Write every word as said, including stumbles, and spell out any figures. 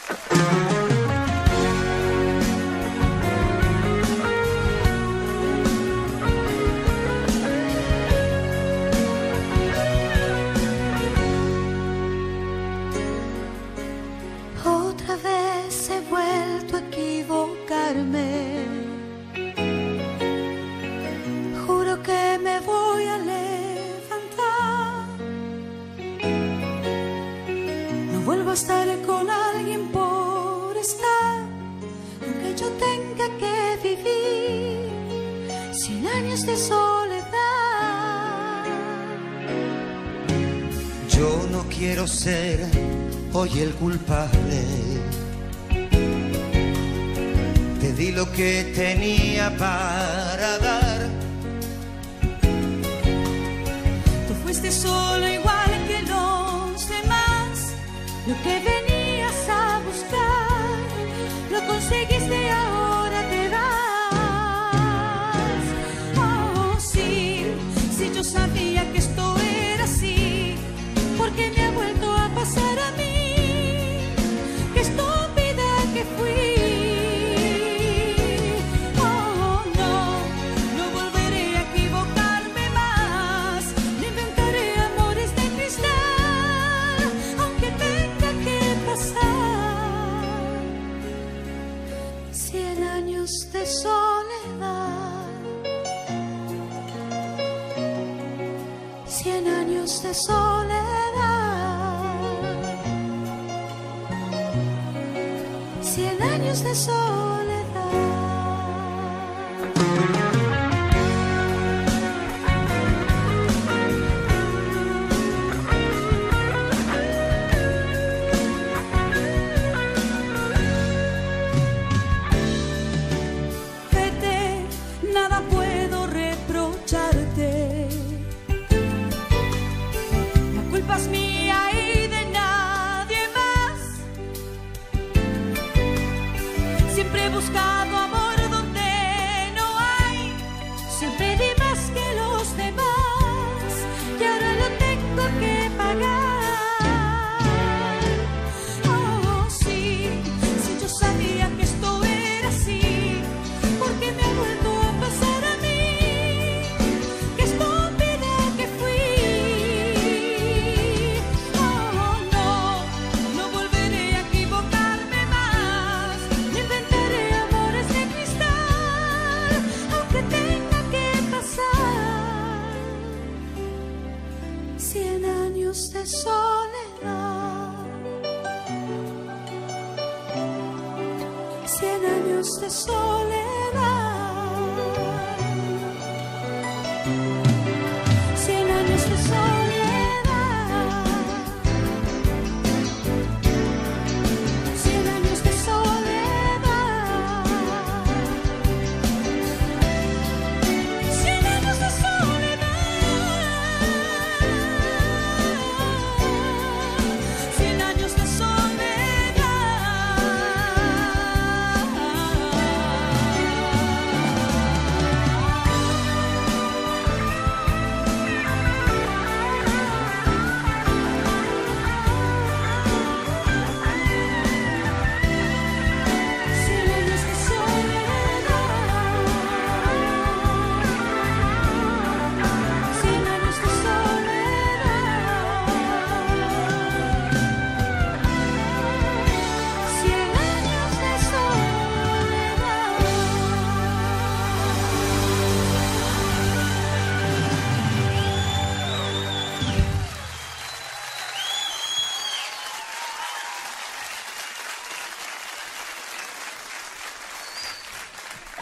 Otra vez he vuelto a equivocarme. Juro que me voy a levantar. No vuelvo a estar con alguien por estar, aunque yo tenga que vivir cien años de soledad. Yo no quiero ser hoy el culpable. Te di lo que tenía para dar. Tú fuiste solo igual que los demás. Lo que venías a buscar, lo conseguiste y ahora te vas. Oh, sí, si yo sabía que esto era así, ¿por qué me ha vuelto a pasar a mí? Qué estúpida que fui. Oh, no, no volveré a equivocarme más. No inventaré amores de cristal, aunque tenga que pasar cien años de soledad. Cien años de soledad. Cien años de soledad. Vete, nada puedo reprocharte. La culpa es mía y de nadie más. Siempre he buscado amor donde no hay. Siempre di más que los demás y ahora lo tengo que pagar. Oh, sí, si yo sabía que esto era así, ¿por qué me ha vuelto a pasar a mí? Qué estúpida que fui. Oh, no, no volveré a equivocarme más. No inventaré amores de cristal, aunque tenga que pasar cien años de soledad. Cien años de soledad.